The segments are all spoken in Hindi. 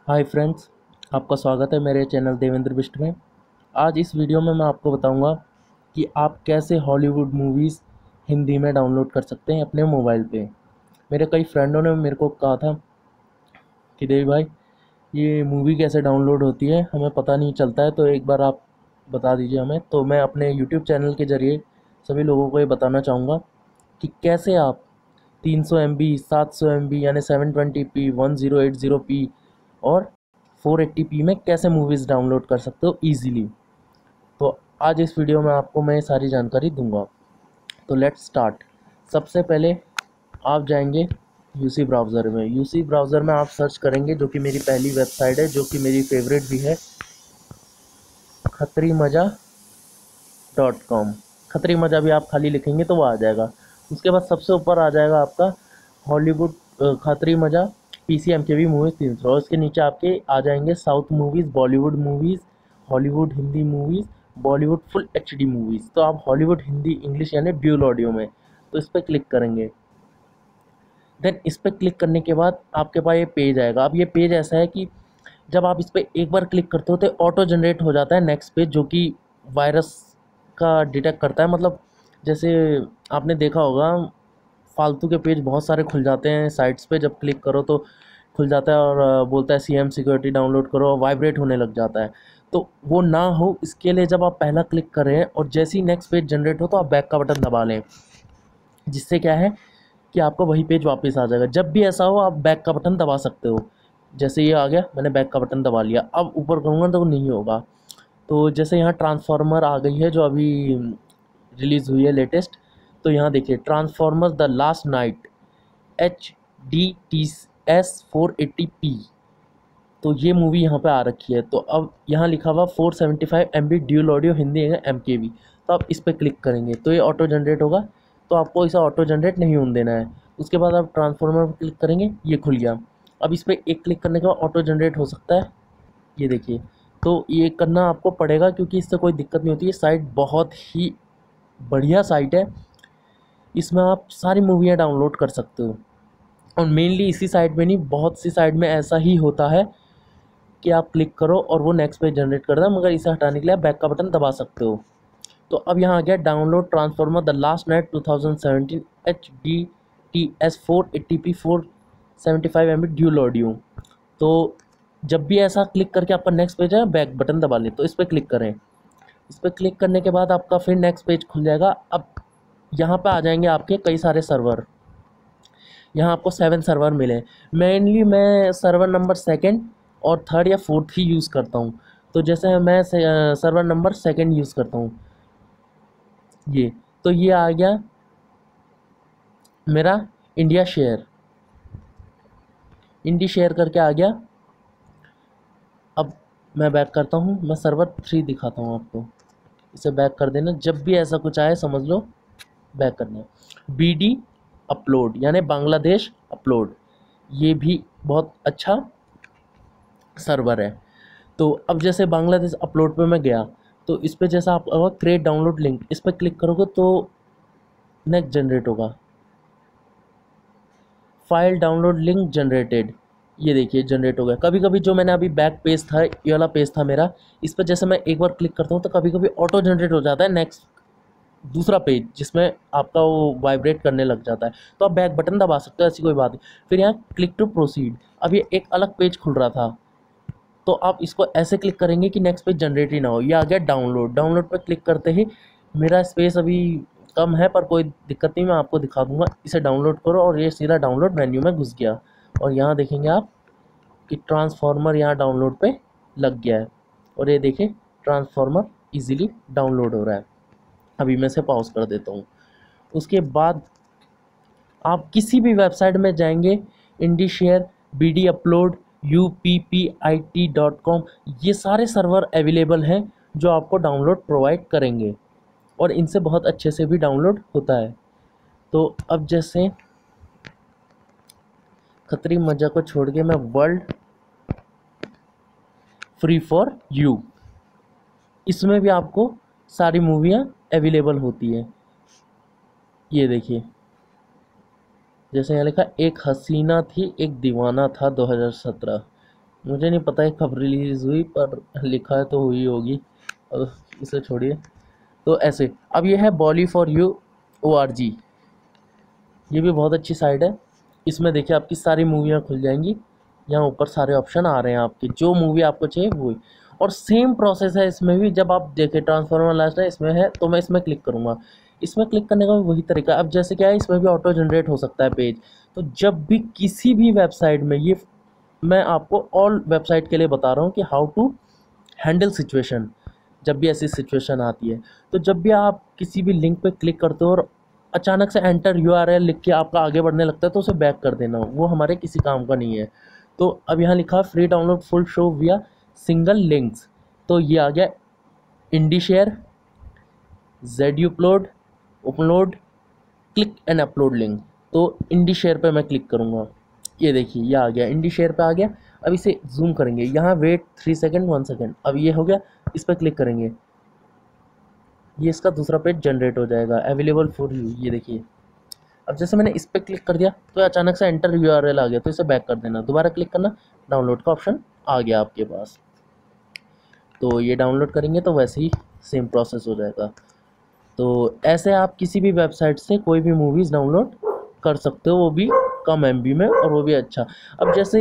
हाय फ्रेंड्स, आपका स्वागत है मेरे चैनल देवेंद्र बिष्ट में। आज इस वीडियो में मैं आपको बताऊंगा कि आप कैसे हॉलीवुड मूवीज़ हिंदी में डाउनलोड कर सकते हैं अपने मोबाइल पे। मेरे कई फ्रेंडों ने मेरे को कहा था कि देवी भाई, ये मूवी कैसे डाउनलोड होती है, हमें पता नहीं चलता है, तो एक बार आप बता दीजिए हमें। तो मैं अपने यूट्यूब चैनल के ज़रिए सभी लोगों को ये बताना चाहूँगा कि कैसे आप 300 MB, 700 MB यानी 720p, 1080p और 480p में कैसे मूवीज़ डाउनलोड कर सकते हो ईजीली। तो आज इस वीडियो में आपको मैं सारी जानकारी दूंगा। तो लेट्स स्टार्ट। सबसे पहले आप जाएंगे यूसी ब्राउज़र में। यूसी ब्राउज़र में आप सर्च करेंगे, जो कि मेरी पहली वेबसाइट है, जो कि मेरी फेवरेट भी है, खतरीमज़ा.com। खतरी मज़ा भी आप खाली लिखेंगे तो वो आ जाएगा। उसके बाद सबसे ऊपर आ जाएगा आपका हॉलीवुड खतरी मज़ा PCMKV मूवीज़ 300, और उसके नीचे आपके आ जाएंगे south movies, Bollywood movies, Hollywood Hindi movies, Bollywood full HD movies. तो आप हॉलीवुड हिंदी इंग्लिश यानी ड्यूल ऑडियो में, तो इस पर क्लिक करेंगे। देन इस पर क्लिक करने के बाद आपके पास ये पेज आएगा। अब ये पेज ऐसा है कि जब आप इस पर एक बार क्लिक करते हो तो ऑटो जनरेट हो जाता है नेक्स्ट पेज, जो कि वायरस का डिटेक्ट करता है। मतलब जैसे आपने देखा होगा, फालतू के पेज बहुत सारे खुल जाते हैं साइट्स पे, जब क्लिक करो तो खुल जाता है और बोलता है CM सिक्योरिटी डाउनलोड करो, और वाइब्रेट होने लग जाता है। तो वो ना हो, इसके लिए जब आप पहला क्लिक करें और जैसे ही नेक्स्ट पेज जनरेट हो तो आप बैक का बटन दबा लें, जिससे क्या है कि आपका वही पेज वापस आ जाएगा। जब भी ऐसा हो आप बैक का बटन दबा सकते हो। जैसे ये आ गया, मैंने बैक का बटन दबा लिया, अब ऊपर करूँगा तो नहीं होगा। तो जैसे यहाँ ट्रांसफार्मर आ गई है, जो अभी रिलीज़ हुई है लेटेस्ट। तो यहाँ देखिए, Transformer the Last Knight HDTS 480p। तो ये मूवी यहाँ पे आ रखी है। तो अब यहाँ लिखा हुआ 475 MB ड्यूल ऑडियो हिंदी है MKV। तो आप इस पर क्लिक करेंगे तो ये ऑटो जनरेट होगा। तो आपको इसे ऑटो जनरेट नहीं होने देना है। उसके बाद आप ट्रांसफार्मर पर क्लिक करेंगे, ये खुल गया। अब इस पर एक क्लिक करने के बाद ऑटो जनरेट हो सकता है, ये देखिए। तो ये करना आपको पड़ेगा, क्योंकि इससे कोई दिक्कत नहीं होती है। साइट बहुत ही बढ़िया साइट है, इसमें आप सारी मूवियाँ डाउनलोड कर सकते हो। और मेनली इसी साइट में नहीं, बहुत सी साइट में ऐसा ही होता है कि आप क्लिक करो और वो नेक्स्ट पेज जनरेट करता है, मगर इसे हटाने के लिए आप बैक का बटन दबा सकते हो। तो अब यहाँ आ गया download Transformer the Last Knight 2017 HDTS 480p 475 MB dual audio. तो जब भी ऐसा क्लिक करके आपका नेक्स्ट पेज है, बैक बटन दबा लें। तो इस पर क्लिक करें। इस पर क्लिक करने के बाद आपका फिर नेक्स्ट पेज खुल जाएगा। अब यहाँ पे आ जाएंगे आपके कई सारे सर्वर। यहाँ आपको 7 सर्वर मिले। मेनली मैं सर्वर नंबर सेकंड और थर्ड या फोर्थ ही यूज़ करता हूँ। तो जैसे मैं सर्वर नंबर सेकंड यूज़ करता हूँ, ये। तो ये आ गया मेरा इंडिया शेयर, इंडी शेयर करके आ गया। अब मैं बैक करता हूँ, मैं सर्वर 3 दिखाता हूँ आपको। इसे बैक कर देना, जब भी ऐसा कुछ आए समझ लो बैक करना है। BD अपलोड यानी बांग्लादेश अपलोड, ये भी बहुत अच्छा सर्वर है। तो अब जैसे बांग्लादेश अपलोड पे मैं गया, तो इस पे जैसा आप क्रिएट डाउनलोड लिंक, इस पर क्लिक करोगे तो नेक्स्ट जनरेट होगा, फाइल डाउनलोड लिंक जनरेटेड। ये देखिए जनरेट हो गया। कभी कभी जो मैंने अभी बैक पेज था, ये वाला पेज था मेरा, इस पर जैसे मैं एक बार क्लिक करता हूँ तो कभी कभी ऑटो जनरेट हो जाता है नेक्स्ट दूसरा पेज, जिसमें आपका वो वाइब्रेट करने लग जाता है। तो आप बैक बटन दबा सकते हो, ऐसी कोई बात नहीं। फिर यहाँ क्लिक टू प्रोसीड, अब ये एक अलग पेज खुल रहा था, तो आप इसको ऐसे क्लिक करेंगे कि नेक्स्ट पेज जनरेट ही ना हो। ये आ गया डाउनलोड। डाउनलोड पर क्लिक करते ही, मेरा स्पेस अभी कम है पर कोई दिक्कत नहीं, मैं आपको दिखा दूंगा। इसे डाउनलोड करो और ये सीधा डाउनलोड मेन्यू में घुस गया। और यहाँ देखेंगे आप कि ट्रांसफार्मर यहाँ डाउनलोड पे लग गया है। और ये देखिए ट्रांसफार्मर इजीली डाउनलोड हो रहा है। अभी मैं इसे पॉज कर देता हूँ। उसके बाद आप किसी भी वेबसाइट में जाएंगे, इंडी शेयर, BD अपलोड, UPPIT.com, ये सारे सर्वर अवेलेबल हैं जो आपको डाउनलोड प्रोवाइड करेंगे, और इनसे बहुत अच्छे से भी डाउनलोड होता है। तो अब जैसे खतरी मज़ा को छोड़ के मैं वर्ल्ड फ्री फॉर यू, इसमें भी आपको सारी मूवियाँ अवेलेबल होती है। ये देखिए, जैसे यहाँ लिखा, एक हसीना थी एक दीवाना था 2017। मुझे नहीं पता है कब रिलीज़ हुई, पर लिखा है तो हुई होगी। अब इसे छोड़िए। तो ऐसे अब ये है bolly4u.org। ये भी बहुत अच्छी साइट है। इसमें देखिए आपकी सारी मूवियाँ खुल जाएंगी। यहाँ ऊपर सारे ऑप्शन आ रहे हैं आपके, जो मूवी आपको चाहिए वो ही। और सेम प्रोसेस है इसमें भी। जब आप देखें ट्रांसफॉर्मर लास्ट है इसमें है, तो मैं इसमें क्लिक करूँगा। इसमें क्लिक करने का भी वही तरीका है। अब जैसे क्या है, इसमें भी ऑटो जनरेट हो सकता है पेज। तो जब भी किसी भी वेबसाइट में, ये मैं आपको ऑल वेबसाइट के लिए बता रहा हूँ कि हाउ टू हैंडल सिचुएशन, जब भी ऐसी सिचुएशन आती है। तो जब भी आप किसी भी लिंक पे क्लिक करते हो और अचानक से एंटर यूआरएल लिख के आपका आगे बढ़ने लगता है, तो उसे बैक कर देना, वो हमारे किसी काम का नहीं है। तो अब यहाँ लिखा free download full show via single links. तो ये आ गया Indishare, Z upload, upload, click and upload link. तो इंडी शेयर पे मैं क्लिक करूँगा। ये देखिए ये आ गया, इंडी शेयर पे आ गया। अब इसे जूम करेंगे, यहाँ वेट 3 सेकेंड 1 सेकेंड। अब ये हो गया, इस पर क्लिक करेंगे, ये इसका दूसरा पेज जनरेट हो जाएगा, अवेलेबल फॉर यू। ये देखिए अब जैसे मैंने इस पर क्लिक कर दिया तो अचानक से एंटर यूआरएल आ गया, तो इसे बैक कर देना, दोबारा क्लिक करना, डाउनलोड का ऑप्शन आ गया आपके पास। तो ये डाउनलोड करेंगे तो वैसे ही सेम प्रोसेस हो जाएगा। तो ऐसे आप किसी भी वेबसाइट से कोई भी मूवीज़ डाउनलोड कर सकते हो, वो भी कम एमबी में, और वो भी अच्छा। अब जैसे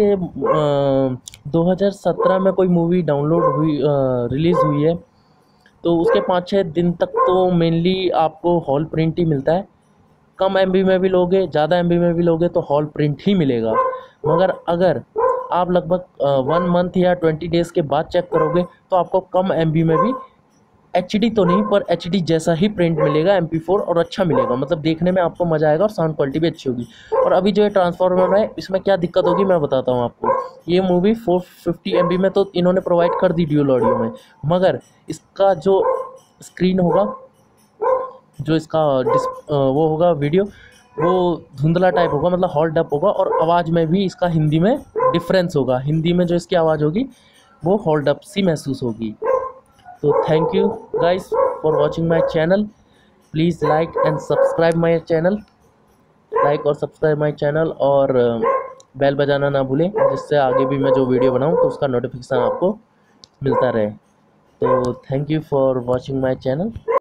2017 में कोई मूवी डाउनलोड हुई, रिलीज़ हुई है, तो उसके 5-6 दिन तक तो मेनली आपको हॉल प्रिंट ही मिलता है। कम एमबी में भी लोगे, ज़्यादा एमबी में भी लोगे तो हॉल प्रिंट ही मिलेगा। मगर अगर आप लगभग 1 मंथ या 20 डेज़ के बाद चेक करोगे तो आपको कम एमबी में भी एचडी तो नहीं, पर एचडी जैसा ही प्रिंट मिलेगा, MP4, और अच्छा मिलेगा। मतलब देखने में आपको मज़ा आएगा और साउंड क्वालिटी भी अच्छी होगी। और अभी जो ये ट्रांसफॉर्मर है, इसमें क्या दिक्कत होगी मैं बताता हूँ आपको। ये मूवी 450 MB में तो इन्होंने प्रोवाइड कर दी ड्यूल ऑडियो में, मगर इसका जो स्क्रीन होगा, जो इसका वो होगा वीडियो, वो धुंधला टाइप होगा, मतलब हॉल्ड अप होगा। और आवाज़ में भी इसका हिंदी में डिफरेंस होगा, हिंदी में जो इसकी आवाज़ होगी वो हॉल्ड अप सी महसूस होगी। तो thank you guys for watching my channel. Please like and subscribe my channel, like और सब्सक्राइब माई चैनल, और बेल बजाना ना भूलें, जिससे आगे भी मैं जो वीडियो बनाऊं तो उसका नोटिफिकेशन आपको मिलता रहे। तो thank you for watching my channel.